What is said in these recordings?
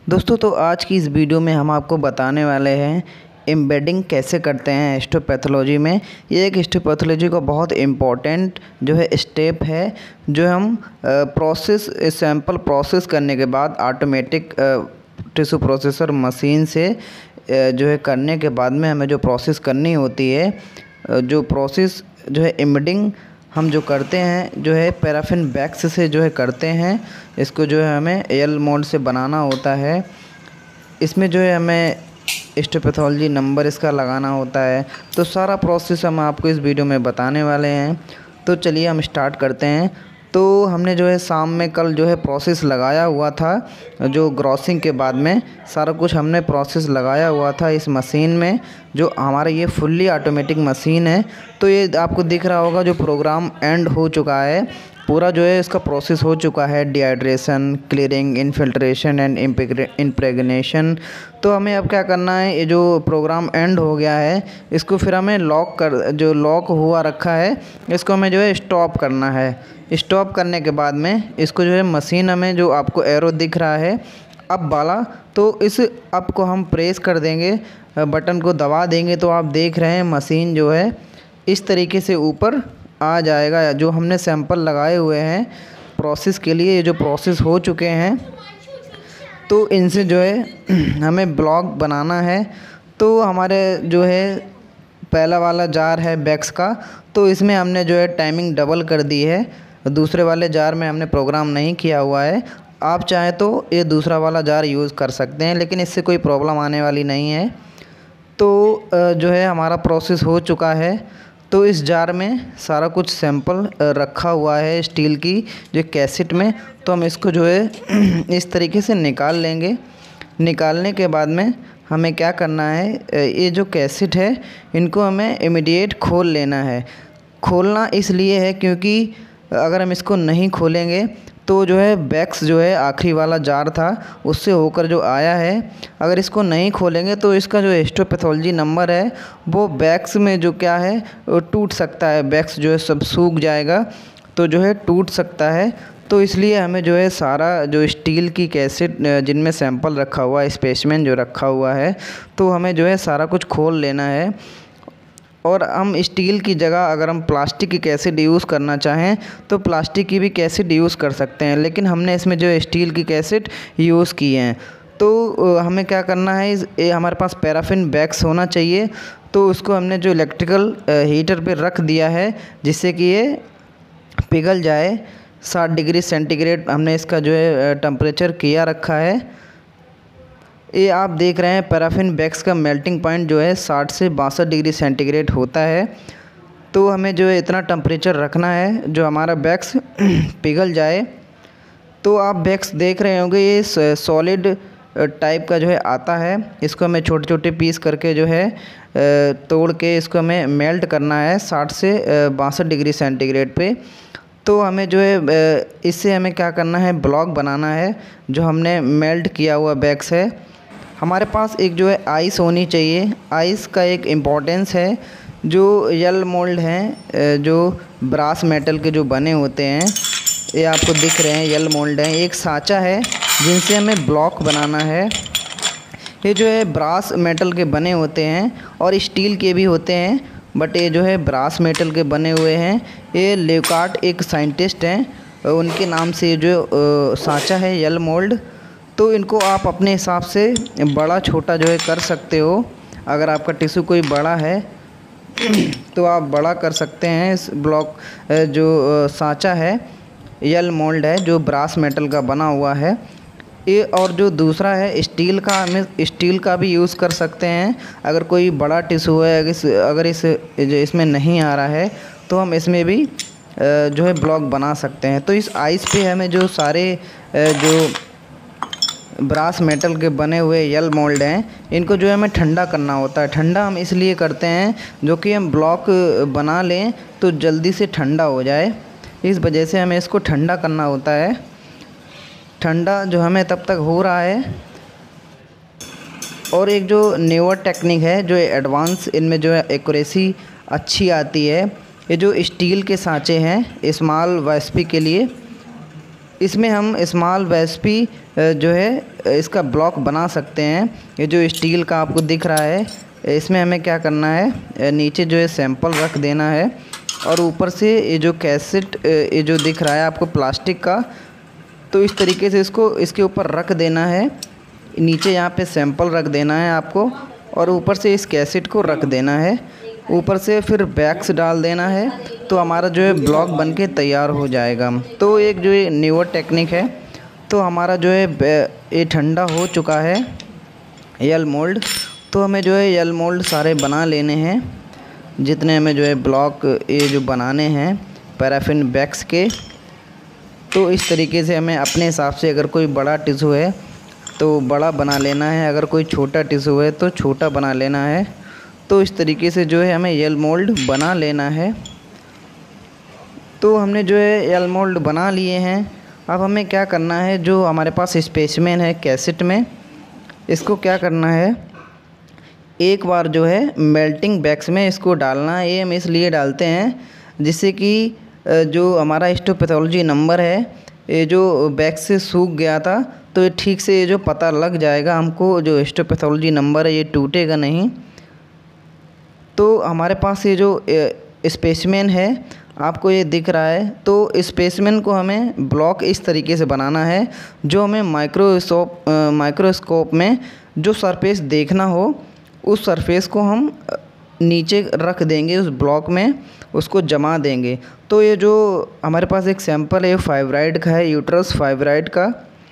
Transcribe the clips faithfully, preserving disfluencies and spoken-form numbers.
दोस्तों तो आज की इस वीडियो में हम आपको बताने वाले हैं एम्बेडिंग कैसे करते हैं हिस्टोपैथोलॉजी में। ये एक हिस्टोपैथोलॉजी का बहुत इम्पॉर्टेंट जो है स्टेप है, जो हम प्रोसेस सैंपल प्रोसेस करने के बाद ऑटोमेटिक टिश्यू प्रोसेसर मशीन से जो है करने के बाद में हमें जो प्रोसेस करनी होती है, जो प्रोसेस जो है एम्बेडिंग हम जो करते हैं जो है पैराफिन वैक्स से जो है करते हैं। इसको जो है हमें एल मोड से बनाना होता है। इसमें जो है हमें हिस्टोपैथोलॉजी नंबर इसका लगाना होता है। तो सारा प्रोसेस हम आपको इस वीडियो में बताने वाले हैं। तो चलिए हम स्टार्ट करते हैं। तो हमने जो है शाम में कल जो है प्रोसेस लगाया हुआ था, जो ग्रॉसिंग के बाद में सारा कुछ हमने प्रोसेस लगाया हुआ था इस मशीन में, जो हमारा ये फुल्ली ऑटोमेटिक मशीन है। तो ये आपको दिख रहा होगा जो प्रोग्राम एंड हो चुका है, पूरा जो है इसका प्रोसेस हो चुका है, dehydration, clearing, infiltration and impregnation. तो हमें अब क्या करना है, ये जो प्रोग्राम एंड हो गया है इसको फिर हमें लॉक कर, जो लॉक हुआ रखा है इसको हमें जो है स्टॉप करना है। स्टॉप करने के बाद में इसको जो है मशीन हमें जो आपको एरो दिख रहा है अप वाला, तो इस अप को हम प्रेस कर देंगे, बटन को दबा देंगे तो आप देख रहे हैं मशीन जो है इस तरीके से ऊपर आ जाएगा। जो हमने सैंपल लगाए हुए हैं प्रोसेस के लिए, ये जो प्रोसेस हो चुके हैं, तो इनसे जो है हमें ब्लॉक बनाना है। तो हमारे जो है पहला वाला जार है बैक्स का, तो इसमें हमने जो है टाइमिंग डबल कर दी है। दूसरे वाले जार में हमने प्रोग्राम नहीं किया हुआ है। आप चाहें तो ये दूसरा वाला जार यूज़ कर सकते हैं, लेकिन इससे कोई प्रॉब्लम आने वाली नहीं है। तो जो है हमारा प्रोसेस हो चुका है। तो इस जार में सारा कुछ सैंपल रखा हुआ है स्टील की जो कैसेट में। तो हम इसको जो है इस तरीके से निकाल लेंगे। निकालने के बाद में हमें क्या करना है, ये जो कैसेट है इनको हमें इमीडिएट खोल लेना है। खोलना इसलिए है क्योंकि अगर हम इसको नहीं खोलेंगे तो जो है बैक्स जो है आखिरी वाला जार था उससे होकर जो आया है, अगर इसको नहीं खोलेंगे तो इसका जो हिस्टोपैथोलॉजी नंबर है वो बैक्स में जो क्या है वो टूट सकता है। बैक्स जो है सब सूख जाएगा, तो जो है टूट सकता है। तो इसलिए हमें जो है सारा जो स्टील की कैसेट जिनमें सैंपल रखा हुआ है, स्पेसिमेन जो रखा हुआ है, तो हमें जो है सारा कुछ खोल लेना है। और हम स्टील की जगह अगर हम प्लास्टिक की कैसेट यूज़ करना चाहें तो प्लास्टिक की भी कैसेट यूज़ कर सकते हैं, लेकिन हमने इसमें जो स्टील की कैसेट यूज़ की हैं। तो हमें क्या करना है, ये हमारे पास पैराफिन वैक्स होना चाहिए। तो उसको हमने जो इलेक्ट्रिकल हीटर पे रख दिया है जिससे कि ये पिघल जाए। साठ डिग्री सेंटीग्रेड हमने इसका जो है टेम्परेचर किया रखा है। ये आप देख रहे हैं पैराफिन वैक्स का मेल्टिंग पॉइंट जो है साठ से बासठ डिग्री सेंटीग्रेड होता है। तो हमें जो है इतना टेम्परेचर रखना है जो हमारा वैक्स पिघल जाए। तो आप वैक्स देख रहे होंगे ये सॉलिड टाइप का जो है आता है। इसको हमें छोटे छोटे पीस करके जो है तोड़ के इसको हमें मेल्ट करना है साठ से बासठ डिग्री सेंटीग्रेड पे। तो हमें जो है इससे हमें क्या करना है, ब्लॉक बनाना है जो हमने मेल्ट किया हुआ वैक्स है। हमारे पास एक जो है आइस होनी चाहिए। आइस का एक इम्पोर्टेंस है, जो यल मोल्ड हैं जो ब्रास मेटल के जो बने होते हैं, ये आपको दिख रहे हैं यल मोल्ड हैं। एक साँचा है जिनसे हमें ब्लॉक बनाना है। ये जो है ब्रास मेटल के बने होते हैं और स्टील के भी होते हैं, बट ये जो है ब्रास मेटल के बने हुए हैं। ये लेकार्ट एक साइंटिस्ट हैं, उनके नाम से जो साँचा है यल मोल्ड। तो इनको आप अपने हिसाब से बड़ा छोटा जो है कर सकते हो। अगर आपका टिश्यू कोई बड़ा है तो आप बड़ा कर सकते हैं। इस ब्लॉक जो साँचा है यल मोल्ड है जो ब्रास मेटल का बना हुआ है ये। और जो दूसरा है स्टील का, हमें स्टील का भी यूज़ कर सकते हैं। अगर कोई बड़ा टिश्यू है, अगर इस जो इसमें नहीं आ रहा है तो हम इसमें भी जो है ब्लॉक बना सकते हैं। तो इस आइस पे हमें जो सारे जो ब्रास मेटल के बने हुए यल मोल्ड हैं इनको जो है हमें ठंडा करना होता है। ठंडा हम इसलिए करते हैं जो कि हम ब्लॉक बना लें तो जल्दी से ठंडा हो जाए, इस वजह से हमें इसको ठंडा करना होता है। ठंडा जो हमें तब तक हो रहा है। और एक जो न्यूअर टेक्निक है जो एडवांस, इनमें जो है एक्यूरेसी अच्छी आती है। ये जो स्टील के सांचे हैं स्मॉल वाइस्पी के लिए, इसमें हम स्मॉल वेस्पी जो है इसका ब्लॉक बना सकते हैं। ये जो स्टील का आपको दिख रहा है, इसमें हमें क्या करना है, नीचे जो है सैंपल रख देना है और ऊपर से ये जो कैसेट ये जो दिख रहा है आपको प्लास्टिक का, तो इस तरीके से इसको इसके ऊपर रख देना है। नीचे यहाँ पे सैंपल रख देना है आपको और ऊपर से इस कैसेट को रख देना है। ऊपर से फिर वैक्स डाल देना है, तो हमारा जो है ब्लॉक बनके तैयार हो जाएगा। तो एक जो है न्यूअर टेक्निक है। तो हमारा जो है ये ठंडा हो चुका है यल मोल्ड। तो हमें जो है यल मोल्ड सारे बना लेने हैं, जितने हमें जो है ब्लॉक ये जो बनाने हैं पैराफिन वैक्स के। तो इस तरीके से हमें अपने हिसाब से, अगर कोई बड़ा टिश्यू है तो बड़ा बना लेना है, अगर कोई छोटा टिश्यू है तो छोटा बना लेना है। तो इस तरीके से जो है हमें यल मोल्ड बना लेना है। तो हमने जो है यल मोल्ड बना लिए हैं। अब हमें क्या करना है, जो हमारे पास स्पेसिमेन है कैसेट में, इसको क्या करना है, एक बार जो है मेल्टिंग वैक्स में इसको डालना है। ये हम इसलिए डालते हैं जिससे कि जो हमारा हिस्टोपैथोलॉजी नंबर है, ये जो वैक्स से सूख गया था, तो ये ठीक से ये जो पता लग जाएगा हमको, जो हिस्टोपैथोलॉजी नंबर है ये टूटेगा नहीं। तो हमारे पास ये जो स्पेसिमेन है आपको ये दिख रहा है, तो स्पेसिमेन को हमें ब्लॉक इस तरीके से बनाना है, जो हमें माइक्रोस्कोप माइक्रोस्कोप में जो सरफेस देखना हो, उस सरफेस को हम नीचे रख देंगे उस ब्लॉक में, उसको जमा देंगे। तो ये जो हमारे पास एक सैंपल है फाइब्राइड का है, यूट्रस फाइब्राइड का।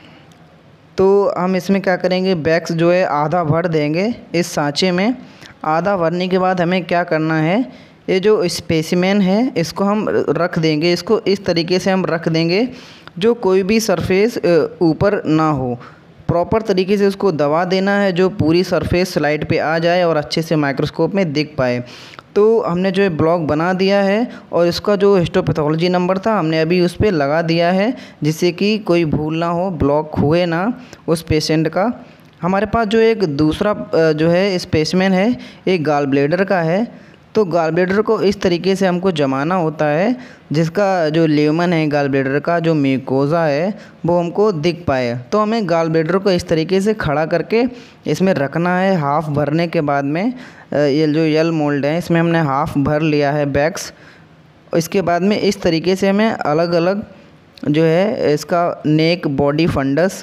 तो हम इसमें क्या करेंगे, वैक्स जो है आधा भर देंगे इस सांचे में। आधा भरने के बाद हमें क्या करना है, ये जो स्पेसिमेन है इसको हम रख देंगे। इसको इस तरीके से हम रख देंगे जो कोई भी सरफेस ऊपर ना हो। प्रॉपर तरीके से उसको दबा देना है, जो पूरी सरफेस स्लाइड पे आ जाए और अच्छे से माइक्रोस्कोप में दिख पाए। तो हमने जो है ब्लॉक बना दिया है और इसका जो हिस्टोपैथोलॉजी नंबर था हमने अभी उस पर लगा दिया है, जिससे कि कोई भूल ना हो, ब्लॉक हुए ना उस पेशेंट का। हमारे पास जो एक दूसरा जो है स्पेसिमेन है, एक गॉल ब्लैडर का है। तो गॉल ब्लैडर को इस तरीके से हमको जमाना होता है, जिसका जो ल्यूमन है गॉल ब्लैडर का, जो म्यूकोजा है, वो हमको दिख पाए। तो हमें गॉल ब्लैडर को इस तरीके से खड़ा करके इसमें रखना है। हाफ़ भरने के बाद में ये जो यल मोल्ड है इसमें हमने हाफ़ भर लिया है वैक्स। इसके बाद में इस तरीके से हमें अलग अलग जो है इसका नेक, बॉडी, फंडस,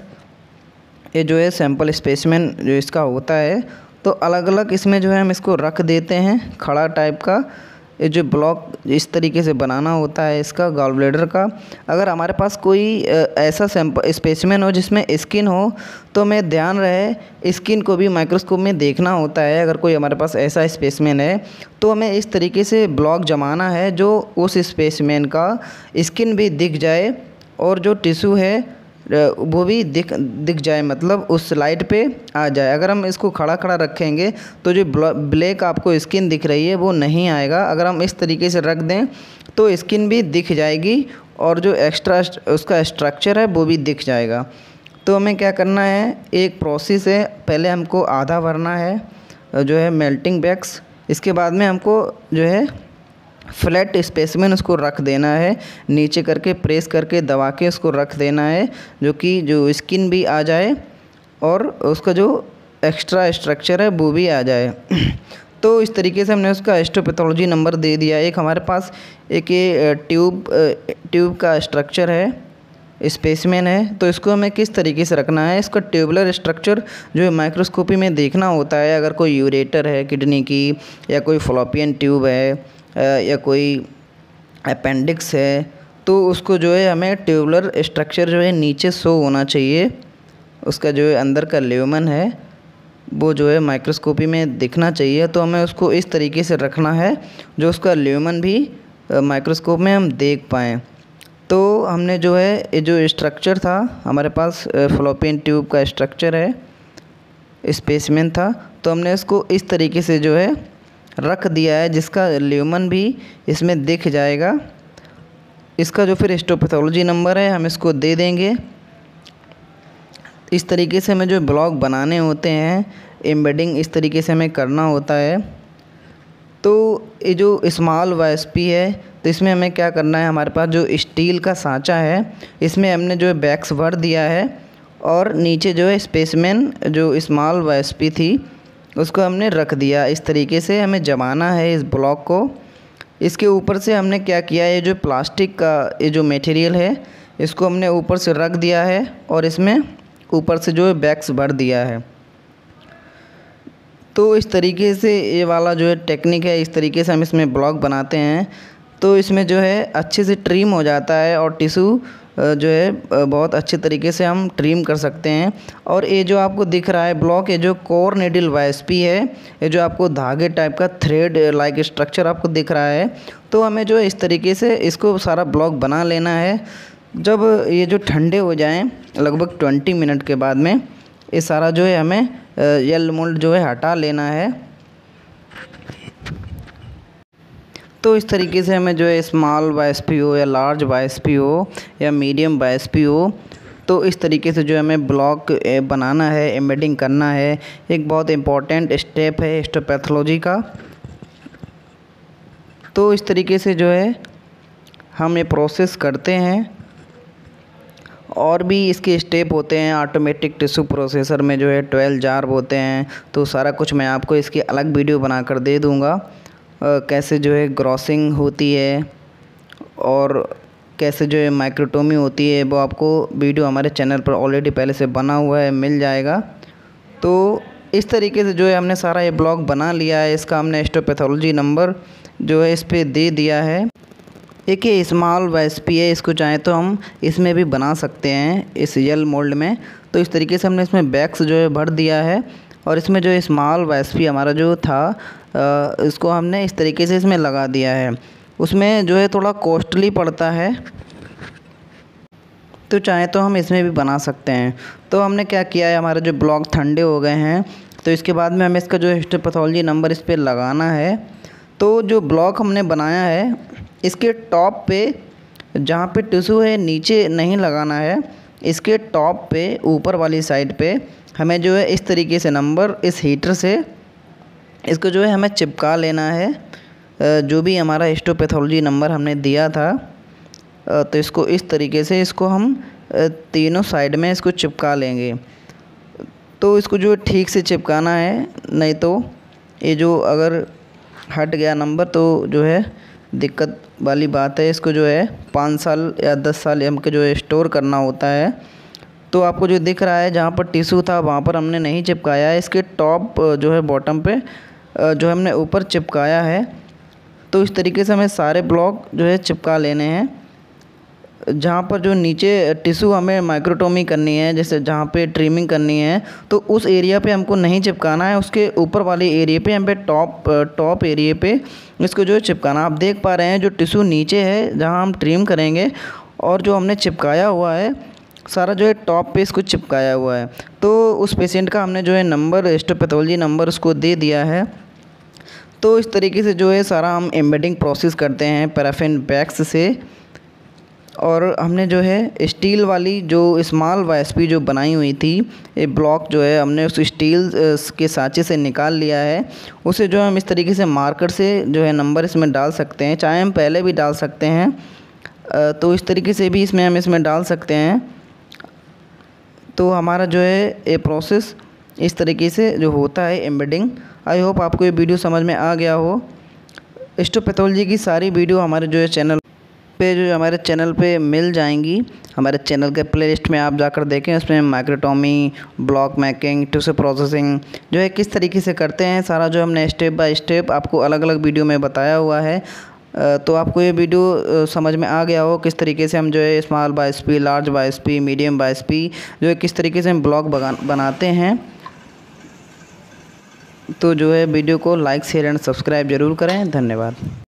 ये जो है सैंपल स्पेसिमेन जो इसका होता है, तो अलग अलग इसमें जो है हम इसको रख देते हैं खड़ा टाइप का। ये जो ब्लॉक इस तरीके से बनाना होता है इसका गॉल ब्लैडर का। अगर हमारे पास कोई ऐसा सैंपल स्पेसिमेन हो जिसमें स्किन हो, तो हमें ध्यान रहे स्किन को भी माइक्रोस्कोप में देखना होता है। अगर कोई हमारे पास ऐसा स्पेसिमेन है तो हमें इस तरीके से ब्लॉक जमाना है जो उस स्पेसिमेन का स्किन भी दिख जाए और जो टिश्यू है वो भी दिख दिख जाए, मतलब उस स्लाइड पे आ जाए। अगर हम इसको खड़ा खड़ा रखेंगे तो जो ब्लैक आपको स्किन दिख रही है वो नहीं आएगा। अगर हम इस तरीके से रख दें तो स्किन भी दिख जाएगी और जो एक्स्ट्रा उसका स्ट्रक्चर है वो भी दिख जाएगा। तो हमें क्या करना है, एक प्रोसेस है, पहले हमको आधा भरना है जो है मेल्टिंग वैक्स। इसके बाद में हमको जो है फ्लैट स्पेसिमेन उसको रख देना है, नीचे करके प्रेस करके दबा के उसको रख देना है, जो कि जो स्किन भी आ जाए और उसका जो एक्स्ट्रा स्ट्रक्चर है वो भी आ जाए। तो इस तरीके से हमने उसका हिस्टोपैथोलॉजी नंबर दे दिया। एक हमारे पास एक ये ट्यूब ट्यूब का स्ट्रक्चर है, स्पेसिमेन है, तो इसको हमें किस तरीके से रखना है, इसका ट्यूबुलर स्ट्रक्चर जो है माइक्रोस्कोपी में देखना होता है। अगर कोई यूरेटर है किडनी की, या कोई फ्लोपियन ट्यूब है, या कोई अपेंडिक्स है, तो उसको जो है हमें ट्यूबुलर स्ट्रक्चर जो है नीचे शो होना चाहिए। उसका जो है अंदर का ल्यूमन है वो जो है माइक्रोस्कोपी में दिखना चाहिए। तो हमें उसको इस तरीके से रखना है जो उसका ल्यूमन भी माइक्रोस्कोप में हम देख पाएँ। तो हमने जो है ये जो स्ट्रक्चर था हमारे पास, फ्लोपियन ट्यूब का स्ट्रक्चर है, स्पेसिमेन था, तो हमने इसको इस तरीके से जो है रख दिया है, जिसका ल्यूमन भी इसमें दिख जाएगा। इसका जो फिर हिस्टोपैथोलॉजी नंबर है हम इसको दे देंगे। इस तरीके से हमें जो ब्लॉक बनाने होते हैं, एम्बेडिंग इस तरीके से हमें करना होता है। तो ये जो स्मॉल वाइएसपी है, तो इसमें हमें क्या करना है, हमारे पास जो स्टील का सांचा है इसमें हमने जो है बैक्स भर दिया है और नीचे जो है स्पेसमैन जो स्मॉल वाइएसपी थी उसको हमने रख दिया। इस तरीके से हमें जमाना है इस ब्लॉक को। इसके ऊपर से हमने क्या किया, ये जो प्लास्टिक का ये जो मटेरियल है इसको हमने ऊपर से रख दिया है और इसमें ऊपर से जो है बैक्स भर दिया है। तो इस तरीके से ये वाला जो है टेक्निक है, इस तरीके से हम इसमें ब्लॉक बनाते हैं तो इसमें जो है अच्छे से ट्रिम हो जाता है और टिश्यू जो है बहुत अच्छे तरीके से हम ट्रिम कर सकते हैं। और ये जो आपको दिख रहा है ब्लॉक, ये जो कोर नीडल वाइएसपी है, ये जो आपको धागे टाइप का थ्रेड लाइक स्ट्रक्चर आपको दिख रहा है, तो हमें जो है इस तरीके से इसको सारा ब्लॉक बना लेना है। जब ये जो ठंडे हो जाएं लगभग ट्वेंटी मिनट के बाद में ये सारा जो है हमें येल मोल्ड जो है हटा लेना है। तो इस तरीके से हमें जो है स्मॉल वाइएसपी हो या लार्ज वाइएसपी हो या मीडियम वाइएसपी हो, तो इस तरीके से जो है हमें ब्लॉक बनाना है, एम्बेडिंग करना है। एक बहुत इम्पॉर्टेंट स्टेप है हिस्टोपैथोलॉजी का। तो इस तरीके से जो है हम ये प्रोसेस करते हैं। और भी इसके स्टेप होते हैं ऑटोमेटिक टिश्यू प्रोसेसर में, जो है ट्वेल्व जार होते हैं। तो सारा कुछ मैं आपको इसकी अलग वीडियो बनाकर दे दूँगा, कैसे जो है ग्रॉसिंग होती है और कैसे जो है माइक्रोटोमी होती है, वो आपको वीडियो हमारे चैनल पर ऑलरेडी पहले से बना हुआ है, मिल जाएगा। तो इस तरीके से जो है हमने सारा ये ब्लॉक बना लिया है। इसका हमने हिस्टोपैथोलॉजी नंबर जो है इस पर दे दिया है। एक ये स्मॉल वाइएसपी है, इसको चाहें तो हम इसमें भी बना सकते हैं इस येल मोल्ड में। तो इस तरीके से हमने इसमें बैक्स जो है भर दिया है और इसमें जो स्मॉल वाइएसपी हमारा जो था इसको हमने इस तरीके से इसमें लगा दिया है। उसमें जो है थोड़ा कॉस्टली पड़ता है, तो चाहे तो हम इसमें भी बना सकते हैं। तो हमने क्या किया है, हमारे जो ब्लॉक ठंडे हो गए हैं तो इसके बाद में हमें इसका जो हिस्टोपैथोलॉजी नंबर इस पर लगाना है। तो जो ब्लॉक हमने बनाया है इसके टॉप पे जहाँ पे टिश्यू है नीचे नहीं लगाना है, इसके टॉप पे ऊपर वाली साइड पे हमें जो है इस तरीके से नंबर इस हीटर से इसको जो है हमें चिपका लेना है। जो भी हमारा हिस्टोपैथोलॉजी नंबर हमने दिया था, तो इसको इस तरीके से इसको हम तीनों साइड में इसको चिपका लेंगे। तो इसको जो ठीक से चिपकाना है, नहीं तो ये जो अगर हट गया नंबर तो जो है दिक्कत वाली बात है। इसको जो है पाँच साल या दस साल हमको जो है स्टोर करना होता है। तो आपको जो दिख रहा है जहाँ पर टिश्यू था वहाँ पर हमने नहीं चिपकाया है, इसके टॉप जो है बॉटम पे जो हमने ऊपर चिपकाया है। तो इस तरीके से हमें सारे ब्लॉक जो है चिपका लेने हैं। जहाँ पर जो नीचे टिश्यू हमें माइक्रोटोमी करनी है, जैसे जहाँ पे ट्रिमिंग करनी है, तो उस एरिया पे हमको नहीं चिपकाना है, उसके ऊपर वाले एरिया पे हमें टॉप टॉप एरिया पे इसको जो है चिपकाना। आप देख पा रहे हैं जो टिश्यू नीचे है जहाँ हम ट्रिम करेंगे और जो हमने चिपकाया हुआ है सारा जो है टॉप पे इसको चिपकाया हुआ है। तो उस पेशेंट का हमने जो है नंबर हिस्टोपैथोलॉजी नंबर उसको दे दिया है। तो इस तरीके से जो है सारा हम एम्बेडिंग प्रोसेस करते हैं पैराफिन बैक्स से। और हमने जो है स्टील वाली जो स्मॉल वाइएसपी जो बनाई हुई थी, ये ब्लॉक जो है हमने उस स्टील के सांचे से निकाल लिया है। उसे जो हम इस तरीके से मार्कर से जो है नंबर इसमें डाल सकते हैं, चाहे हम पहले भी डाल सकते हैं, तो इस तरीके से भी इसमें हम इसमें डाल सकते हैं। तो हमारा जो है ये प्रोसेस इस तरीके से जो होता है एम्बेडिंग। आई होप आपको ये वीडियो समझ में आ गया हो। हिस्टोपैथोलॉजी की सारी वीडियो हमारे जो है चैनल पे जो हमारे चैनल पे मिल जाएंगी। हमारे चैनल के प्लेलिस्ट में आप जाकर देखें, उसमें microtomy, block making, tissue processing जो है किस तरीके से करते हैं, सारा जो हमने स्टेप बाय स्टेप आपको अलग अलग वीडियो में बताया हुआ है। तो आपको ये वीडियो समझ में आ गया हो किस तरीके से हम जो है small YSP, large YSP, medium YSP जो है किस तरीके से हम ब्लॉक बनाते हैं। तो जो है वीडियो को लाइक, शेयर एंड सब्सक्राइब ज़रूर करें। धन्यवाद।